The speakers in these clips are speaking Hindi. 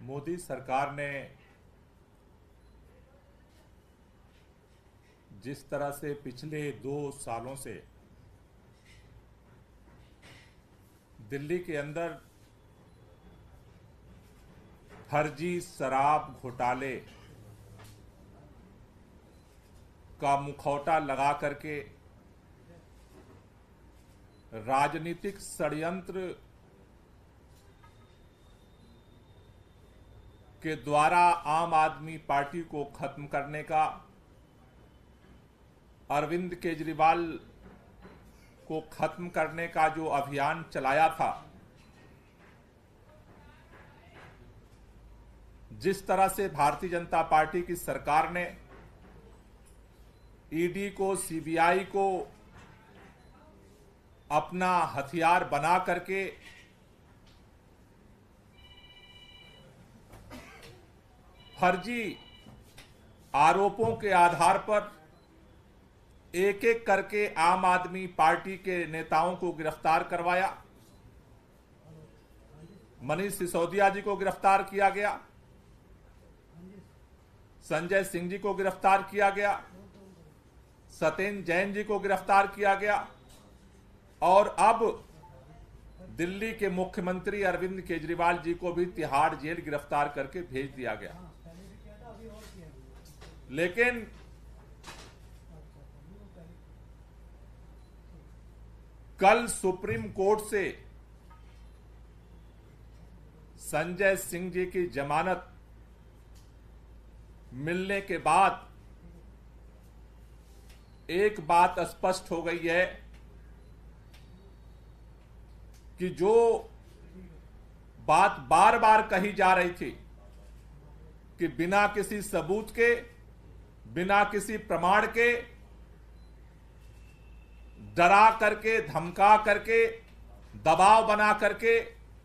मोदी सरकार ने जिस तरह से पिछले 2 सालों से दिल्ली के अंदर फर्जी शराब घोटाले का मुखौटा लगा करके राजनीतिक षड्यंत्र के द्वारा आम आदमी पार्टी को खत्म करने का, अरविंद केजरीवाल को खत्म करने का जो अभियान चलाया था, जिस तरह से भारतीय जनता पार्टी की सरकार ने ईडी को, सीबीआई को अपना हथियार बना करके फर्जी आरोपों के आधार पर एक एक करके आम आदमी पार्टी के नेताओं को गिरफ्तार करवाया। मनीष सिसोदिया जी को गिरफ्तार किया गया, संजय सिंह जी को गिरफ्तार किया गया, सत्येंद्र जैन जी को गिरफ्तार किया गया और अब दिल्ली के मुख्यमंत्री अरविंद केजरीवाल जी को भी तिहाड़ जेल गिरफ्तार करके भेज दिया गया। लेकिन कल सुप्रीम कोर्ट से संजय सिंह जी की जमानत मिलने के बाद एक बात स्पष्ट हो गई है कि जो बात बार बार कही जा रही थी कि बिना किसी सबूत के, बिना किसी प्रमाण के, डरा करके, धमका करके, दबाव बना करके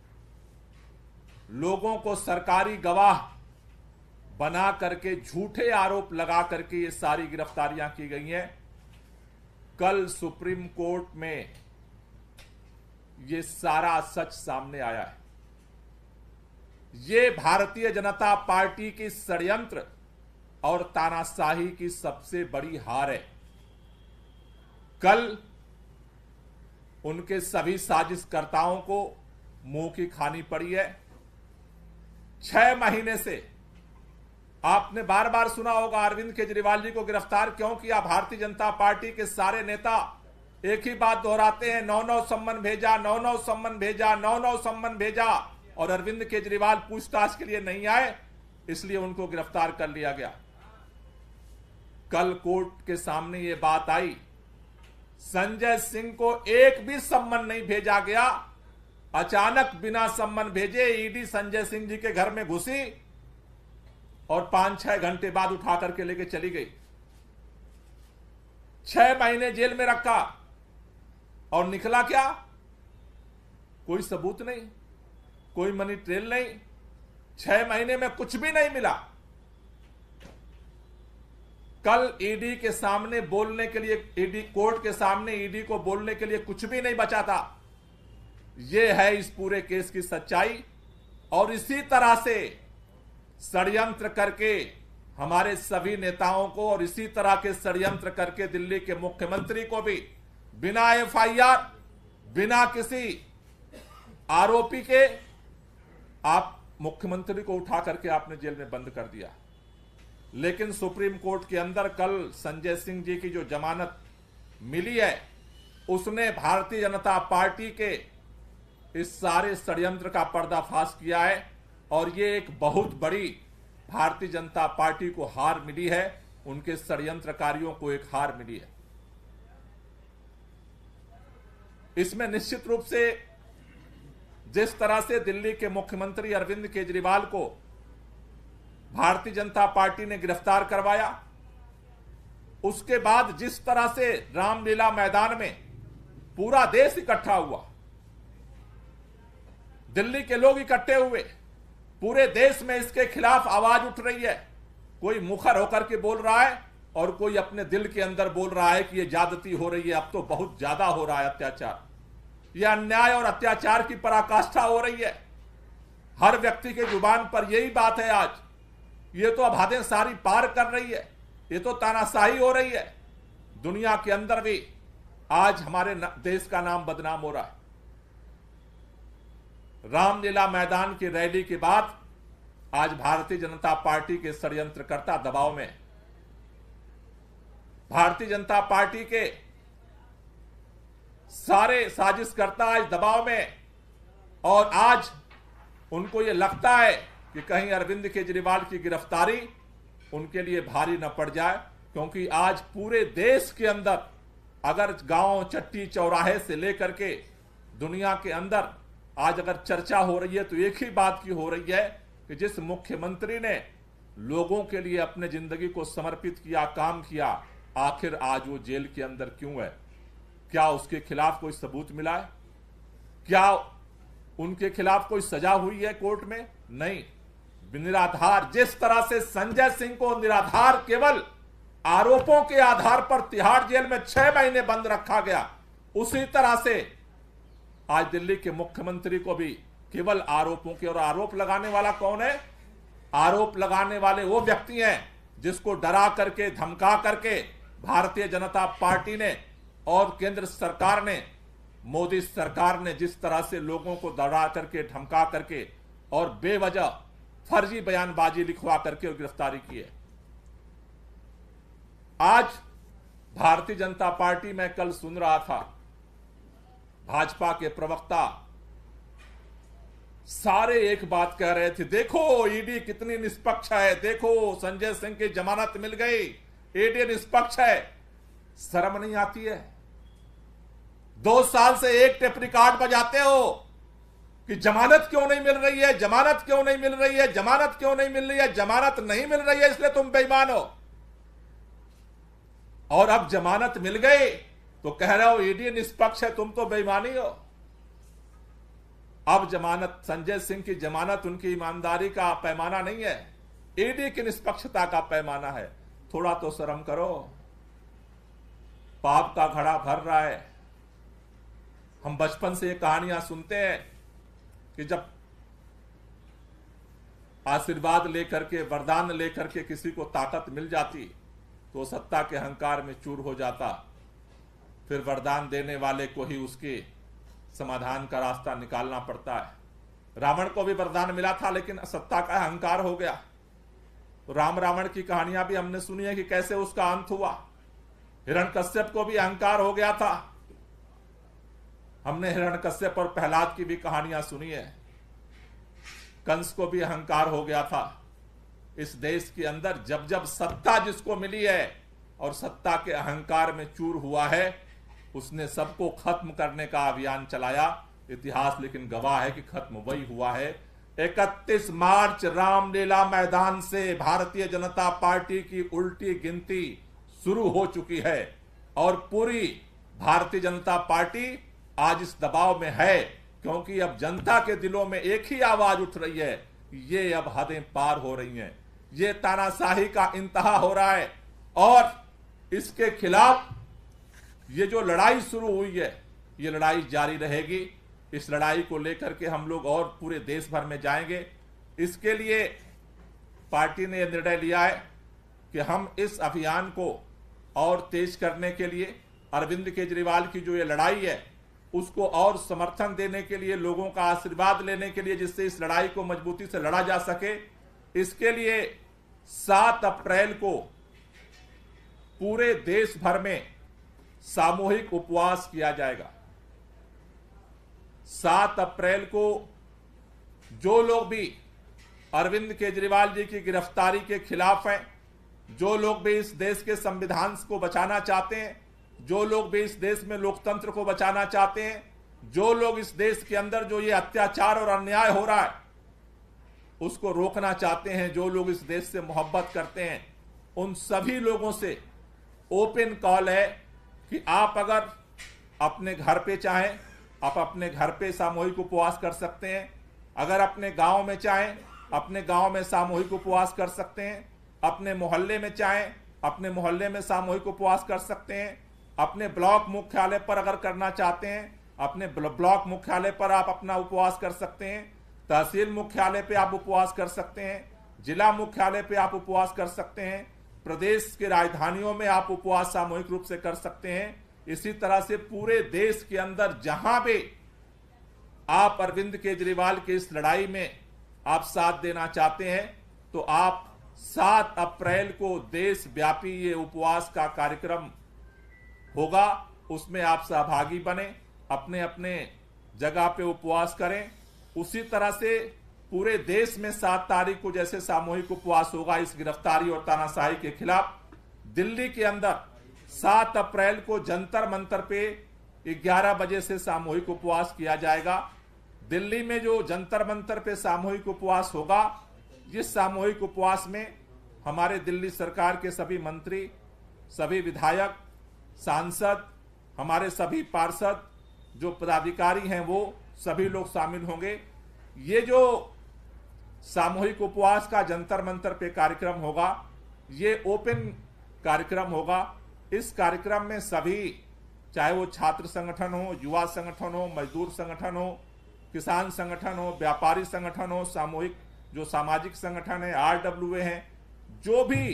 लोगों को सरकारी गवाह बना करके झूठे आरोप लगा करके ये सारी गिरफ्तारियां की गई हैं। कल सुप्रीम कोर्ट में ये सारा सच सामने आया है। ये भारतीय जनता पार्टी की षड्यंत्र और तानाशाही की सबसे बड़ी हार है। कल उनके सभी साजिशकर्ताओं को मुंह की खानी पड़ी है। 6 महीने से आपने बार बार सुना होगा अरविंद केजरीवाल जी को गिरफ्तार क्यों किया। भारतीय जनता पार्टी के सारे नेता एक ही बात दोहराते हैं, 9-9 सम्मन भेजा, 9-9 सम्मन भेजा, 9-9 सम्मन भेजा, और अरविंद केजरीवाल पूछताछ के लिए नहीं आए, इसलिए उनको गिरफ्तार कर लिया गया। कल कोर्ट के सामने ये बात आई, संजय सिंह को एक भी सम्मन नहीं भेजा गया। अचानक बिना सम्मन भेजे ईडी संजय सिंह जी के घर में घुसी और 5-6 घंटे बाद उठा करके लेके चली गई। 6 महीने जेल में रखा और निकला क्या? कोई सबूत नहीं, कोई मनी ट्रेल नहीं, 6 महीने में कुछ भी नहीं मिला। कल ईडी के सामने बोलने के लिए, ईडी कोर्ट के सामने ईडी को बोलने के लिए कुछ भी नहीं बचा था। यह है इस पूरे केस की सच्चाई। और इसी तरह से षड्यंत्र करके हमारे सभी नेताओं को, और इसी तरह के षड्यंत्र करके दिल्ली के मुख्यमंत्री को भी बिना एफआईआर, बिना किसी आरोपी के आप मुख्यमंत्री को उठा करके आपने जेल में बंद कर दिया। लेकिन सुप्रीम कोर्ट के अंदर कल संजय सिंह जी की जो जमानत मिली है, उसने भारतीय जनता पार्टी के इस सारे षड्यंत्र का पर्दाफाश किया है। और ये एक बहुत बड़ी भारतीय जनता पार्टी को हार मिली है, उनके षड्यंत्रकारियों को एक हार मिली है। इसमें निश्चित रूप से जिस तरह से दिल्ली के मुख्यमंत्री अरविंद केजरीवाल को भारतीय जनता पार्टी ने गिरफ्तार करवाया, उसके बाद जिस तरह से रामलीला मैदान में पूरा देश इकट्ठा हुआ, दिल्ली के लोग इकट्ठे हुए, पूरे देश में इसके खिलाफ आवाज उठ रही है। कोई मुखर होकर के बोल रहा है और कोई अपने दिल के अंदर बोल रहा है कि यह ज्यादती हो रही है, अब तो बहुत ज्यादा हो रहा है अत्याचार, यह अन्याय और अत्याचार की पराकाष्ठा हो रही है। हर व्यक्ति के जुबान पर यही बात है आज। ये तो अब हदें सारी पार कर रही है, ये तो तानाशाही हो रही है। दुनिया के अंदर भी आज हमारे देश का नाम बदनाम हो रहा है। रामलीला मैदान की रैली के बाद आज भारतीय जनता पार्टी के षड्यंत्रकर्ता दबाव में, भारतीय जनता पार्टी के सारे साजिशकर्ता आज दबाव में, और आज उनको यह लगता है कि कहीं अरविंद केजरीवाल की गिरफ्तारी उनके लिए भारी न पड़ जाए, क्योंकि आज पूरे देश के अंदर अगर गांव चट्टी चौराहे से लेकर के दुनिया के अंदर आज अगर चर्चा हो रही है तो एक ही बात की हो रही है कि जिस मुख्यमंत्री ने लोगों के लिए अपने जिंदगी को समर्पित किया, काम किया, आखिर आज वो जेल के अंदर क्यों है? क्या उसके खिलाफ कोई सबूत मिला है? क्या उनके खिलाफ कोई सजा हुई है कोर्ट में? नहीं। निराधार, जिस तरह से संजय सिंह को निराधार केवल आरोपों के आधार पर तिहाड़ जेल में 6 महीने बंद रखा गया, उसी तरह से आज दिल्ली के मुख्यमंत्री को भी केवल आरोपों के, और आरोप लगाने वाला कौन है? आरोप लगाने वाले वो व्यक्ति हैं जिसको डरा करके, धमका करके भारतीय जनता पार्टी ने और केंद्र सरकार ने, मोदी सरकार ने जिस तरह से लोगों को डरा करके, धमका करके और बेवजह फर्जी बयानबाजी लिखवा करके गिरफ्तारी की है। आज भारतीय जनता पार्टी में कल सुन रहा था, भाजपा के प्रवक्ता सारे एक बात कह रहे थे, देखो ईडी कितनी निष्पक्ष है, देखो संजय सिंह की जमानत मिल गई, ईडी निष्पक्ष है। शर्म नहीं आती है? 2 साल से एक टेप रिकॉर्ड बजाते हो कि जमानत क्यों नहीं मिल रही है, जमानत क्यों नहीं मिल रही है, जमानत क्यों नहीं मिल रही है, जमानत नहीं मिल रही है इसलिए तुम बेईमान हो। और अब जमानत मिल गई तो कह रहे हो ईडी निष्पक्ष है, तुम तो बेईमानी हो। अब जमानत, संजय सिंह की जमानत उनकी ईमानदारी का पैमाना नहीं है, ईडी की निष्पक्षता का पैमाना है। थोड़ा तो शर्म करो। पाप का घड़ा भर रहा है। हम बचपन से ये कहानियां सुनते हैं कि जब आशीर्वाद लेकर के, वरदान लेकर के किसी को ताकत मिल जाती तो सत्ता के अहंकार में चूर हो जाता, फिर वरदान देने वाले को ही उसके समाधान का रास्ता निकालना पड़ता है। रावण को भी वरदान मिला था लेकिन सत्ता का अहंकार हो गया। तो राम रावण की कहानियां भी हमने सुनी है कि कैसे उसका अंत हुआ। हिरण्यकश्यप को भी अहंकार हो गया था, हमने हिरण्यकश्यप और प्रहलाद की भी कहानियां सुनी है। कंस को भी अहंकार हो गया था। इस देश के अंदर जब जब सत्ता जिसको मिली है और सत्ता के अहंकार में चूर हुआ है, उसने सबको खत्म करने का अभियान चलाया। इतिहास लेकिन गवाह है कि खत्म वही हुआ है। 31 मार्च रामलीला मैदान से भारतीय जनता पार्टी की उल्टी गिनती शुरू हो चुकी है और पूरी भारतीय जनता पार्टी आज इस दबाव में है, क्योंकि अब जनता के दिलों में एक ही आवाज उठ रही है, ये अब हदें पार हो रही हैं, ये तानाशाही का इंतहा हो रहा है। और इसके खिलाफ ये जो लड़ाई शुरू हुई है, ये लड़ाई जारी रहेगी। इस लड़ाई को लेकर के हम लोग और पूरे देश भर में जाएंगे। इसके लिए पार्टी ने यह निर्णय लिया है कि हम इस अभियान को और तेज करने के लिए, अरविंद केजरीवाल की जो ये लड़ाई है उसको और समर्थन देने के लिए, लोगों का आशीर्वाद लेने के लिए, जिससे इस लड़ाई को मजबूती से लड़ा जा सके, इसके लिए 7 अप्रैल को पूरे देश भर में सामूहिक उपवास किया जाएगा। 7 अप्रैल को जो लोग भी अरविंद केजरीवाल जी की गिरफ्तारी के खिलाफ हैं, जो लोग भी इस देश के संविधान को बचाना चाहते हैं, जो लोग भी इस देश में लोकतंत्र को बचाना चाहते हैं, जो लोग इस देश के अंदर जो ये अत्याचार और अन्याय हो रहा है उसको रोकना चाहते हैं, जो लोग इस देश से मोहब्बत करते हैं, उन सभी लोगों से ओपन कॉल है कि आप अगर अपने घर पे चाहें, आप अपने घर पे सामूहिक उपवास कर सकते हैं। अगर अपने गांव में चाहें, अपने गांव में सामूहिक उपवास कर सकते हैं। अपने मोहल्ले में चाहें, अपने मोहल्ले में सामूहिक उपवास कर सकते हैं। अपने ब्लॉक मुख्यालय पर अगर करना चाहते हैं, अपने ब्लॉक मुख्यालय पर आप अपना उपवास कर सकते हैं। तहसील मुख्यालय पे आप उपवास कर सकते हैं, जिला मुख्यालय पे आप उपवास कर सकते हैं, प्रदेश के राजधानियों में आप उपवास सामूहिक रूप से कर सकते हैं। इसी तरह से पूरे देश के अंदर जहां भी आप अरविंद केजरीवाल की इस लड़ाई में आप साथ देना चाहते हैं तो आप 7 अप्रैल को देशव्यापी ये उपवास का कार्यक्रम होगा, उसमें आप सहभागी बने, अपने अपने जगह पे उपवास करें। उसी तरह से पूरे देश में 7 तारीख को जैसे सामूहिक उपवास होगा इस गिरफ्तारी और तानाशाही के खिलाफ, दिल्ली के अंदर 7 अप्रैल को जंतर मंतर पे 11 बजे से सामूहिक उपवास किया जाएगा। दिल्ली में जो जंतर मंतर पे सामूहिक उपवास होगा, जिस सामूहिक उपवास में हमारे दिल्ली सरकार के सभी मंत्री, सभी विधायक, सांसद, हमारे सभी पार्षद, जो पदाधिकारी हैं वो सभी लोग शामिल होंगे। ये जो सामूहिक उपवास का जंतर मंतर पे कार्यक्रम होगा, ये ओपन कार्यक्रम होगा। इस कार्यक्रम में सभी, चाहे वो छात्र संगठन हो, युवा संगठन हो, मजदूर संगठन हो, किसान संगठन हो, व्यापारी संगठन हो, सामूहिक जो सामाजिक संगठन है, RWA हैं, जो भी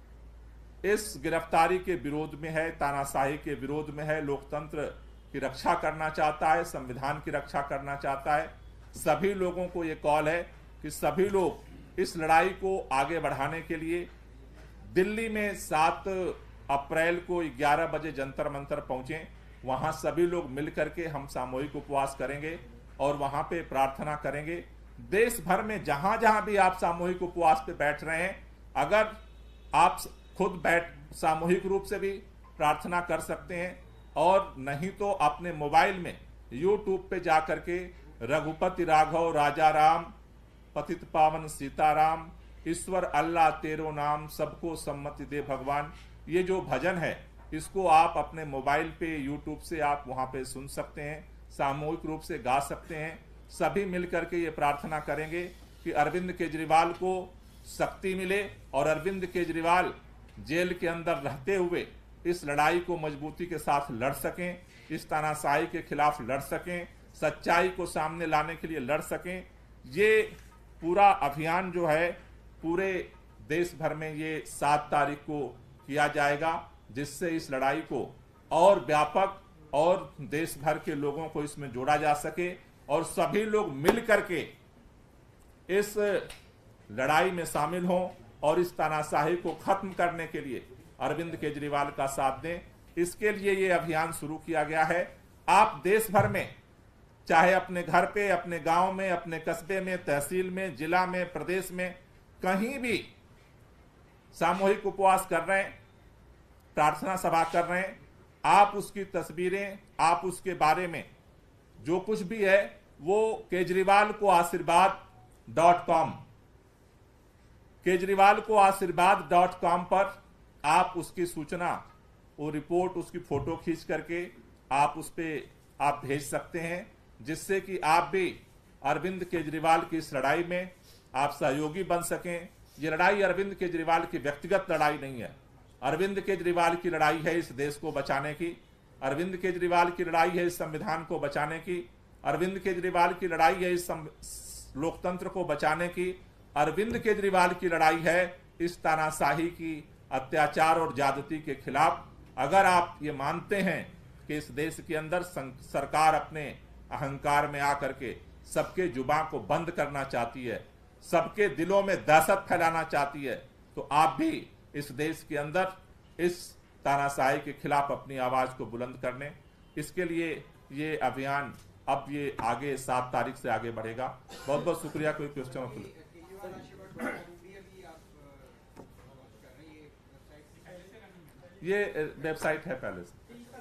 इस गिरफ्तारी के विरोध में है, तानाशाही के विरोध में है, लोकतंत्र की रक्षा करना चाहता है, संविधान की रक्षा करना चाहता है, सभी लोगों को ये कॉल है कि सभी लोग इस लड़ाई को आगे बढ़ाने के लिए दिल्ली में 7 अप्रैल को 11 बजे जंतर मंतर पहुंचे। वहां सभी लोग मिलकर के हम सामूहिक उपवास करेंगे और वहां पे प्रार्थना करेंगे। देश भर में जहां जहां भी आप सामूहिक उपवास पे बैठ रहे हैं, अगर आप खुद बैठ सामूहिक रूप से भी प्रार्थना कर सकते हैं, और नहीं तो अपने मोबाइल में YouTube पे जाकर के रघुपति राघव राजा राम, पतित पावन सीताराम, ईश्वर अल्लाह तेरो नाम, सबको सम्मति दे भगवान, ये जो भजन है इसको आप अपने मोबाइल पे YouTube से आप वहां पे सुन सकते हैं, सामूहिक रूप से गा सकते हैं। सभी मिलकर के ये प्रार्थना करेंगे कि अरविंद केजरीवाल को शक्ति मिले और अरविंद केजरीवाल जेल के अंदर रहते हुए इस लड़ाई को मजबूती के साथ लड़ सकें, इस तानाशाही के खिलाफ लड़ सकें, सच्चाई को सामने लाने के लिए लड़ सकें। ये पूरा अभियान जो है पूरे देश भर में ये 7 तारीख को किया जाएगा, जिससे इस लड़ाई को और व्यापक और देश भर के लोगों को इसमें जोड़ा जा सके और सभी लोग मिल करके इस लड़ाई में शामिल हों और इस तानाशाही को खत्म करने के लिए अरविंद केजरीवाल का साथ दें। इसके लिए ये अभियान शुरू किया गया है। आप देश भर में, चाहे अपने घर पे, अपने गांव में, अपने कस्बे में, तहसील में, जिला में, प्रदेश में, कहीं भी सामूहिक उपवास कर रहे हैं, प्रार्थना सभा कर रहे हैं, आप उसकी तस्वीरें, आप उसके बारे में जो कुछ भी है वो केजरीवाल को आशीर्वाद.com केजरीवाल.com पर आप उसकी सूचना, वो रिपोर्ट, उसकी फोटो खींच करके आप उस पर आप भेज सकते हैं, जिससे कि आप भी अरविंद केजरीवाल की इस लड़ाई में आप सहयोगी बन सकें। ये लड़ाई अरविंद केजरीवाल की व्यक्तिगत लड़ाई नहीं है, अरविंद केजरीवाल की लड़ाई है इस देश को बचाने की, अरविंद केजरीवाल की लड़ाई है इस संविधान को बचाने की, अरविंद केजरीवाल की लड़ाई है इस लोकतंत्र को बचाने की, अरविंद केजरीवाल की लड़ाई है इस तानाशाही की, अत्याचार और ज्यादती के खिलाफ। अगर आप ये मानते हैं कि इस देश के अंदर सरकार अपने अहंकार में आकर के सबके जुबान को बंद करना चाहती है, सबके दिलों में दहशत फैलाना चाहती है, तो आप भी इस देश के अंदर इस तानाशाही के खिलाफ अपनी आवाज को बुलंद करने, इसके लिए ये अभियान अब ये आगे 7 तारीख से आगे बढ़ेगा। बहुत बहुत शुक्रिया। कोई क्वेश्चन हो तो ये वेबसाइट है पहले से।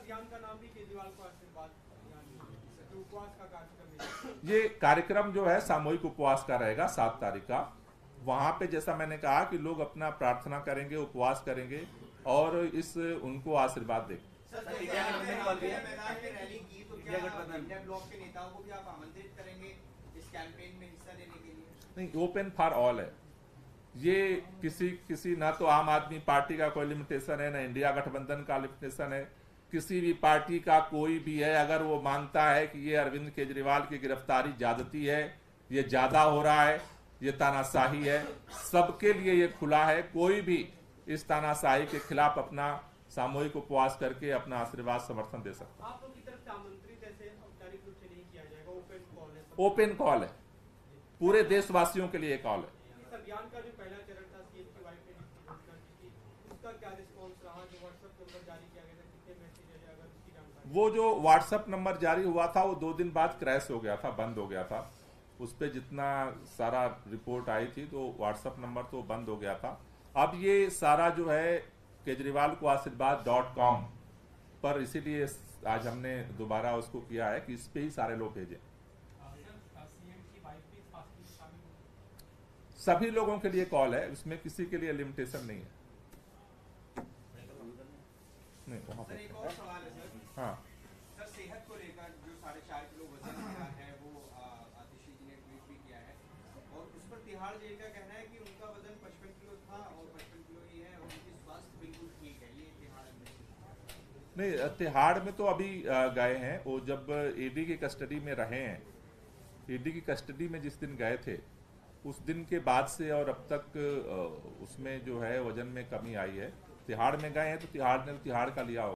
ये कार्यक्रम जो है सामूहिक उपवास का रहेगा 7 तारीख का। वहां पे जैसा मैंने कहा कि लोग अपना प्रार्थना करेंगे, उपवास करेंगे और इस उनको आशीर्वाद देंगे। नहीं, ओपन फॉर ऑल है ये। किसी ना तो आम आदमी पार्टी का कोई लिमिटेशन है, ना इंडिया गठबंधन का लिमिटेशन है, किसी भी पार्टी का कोई भी है, अगर वो मानता है कि ये अरविंद केजरीवाल की गिरफ्तारी ज्यादती है, ये ज्यादा हो रहा है, ये तानाशाही है। सबके लिए ये खुला है, कोई भी इस तानाशाही के खिलाफ अपना सामूहिक उपवास करके अपना आशीर्वाद समर्थन दे सकता है। आप लोग की तरफ से आमंत्रित ऐसे औपचारिक रूप से नहीं किया जाएगा, ओपन कॉल है, ओपन कॉल है, पूरे देशवासियों के लिए कॉल है। इस अभियान का जो पहला चरण था सीएम की वाइफ ने जिसकी घोषणा की थी, उसका क्या रिस्पॉन्स रहा? जो व्हाट्सएप नंबर जारी किया गया था, कितने मैसेज आए, अगर उसकी जानकारी? वो जो व्हाट्सएप नंबर जारी हुआ था वो 2 दिन बाद क्रैश हो गया था, बंद हो गया था। उस पर जितना सारा रिपोर्ट आई थी तो व्हाट्सएप नंबर तो बंद हो गया था। अब ये सारा जो है केजरीवाल को आशीर्वाद.com पर, इसीलिए आज हमने दोबारा उसको किया है कि इस पे ही सारे लोग भेजें। सभी लोगों के लिए कॉल है, उसमें किसी के लिए लिमिटेशन नहीं है। नहीं, वहाँ सर एक और सवाल है सर। हाँ सर सेहत को लेकर जो 4.5 किलो वजन गिरा है वो आतिशी जी ने ट्वीट भी किया है और उस पर तिहाड़ जेल का कहना है कि उनका वजन 55 किलो था और 55 किलो ही है और उनकी स्वास्थ्य बिल्कुल ठीक है। ये तिहाड़ में नहीं, तिहाड़ में तो अभी गए हैं। वो जब ईडी की कस्टडी में रहे हैं, ईडी की कस्टडी में जिस दिन गए थे उस दिन के बाद से और अब तक उसमें जो है वजन में कमी आई है। तिहाड़ में गए हैं तो तिहाड़ ने तिहाड़ का लिया होगा।